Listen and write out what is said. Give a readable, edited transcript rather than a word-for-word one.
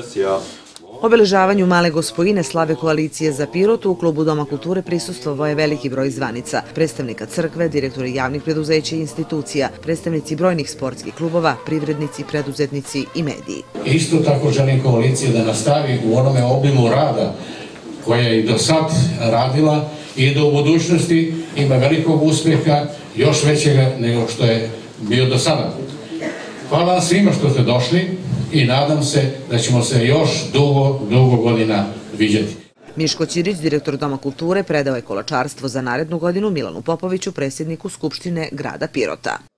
procesija. Obeležavanju Male Gospojine slave koalicije za Pirotu u klubu Doma kulture prisustvovao je veliki broj zvanica, predstavnika crkve, direktori javnih preduzeća i institucija, predstavnici brojnih sportskih klubova, privrednici, preduzetnici i mediji. Isto tako želim koalicije da nastavi u onome obimu rada koja je i do sad radila i da u budućnosti ima velikog uspjeha, još većega nego što je bio do sada. Hvala vam svima što ste došli i nadam se da ćemo se još dugo godina viđati. Miško Ćirić, direktor Doma kulture, predao je kolačarstvo za narednu godinu Milanu Popoviću, predsjedniku Skupštine grada Pirota.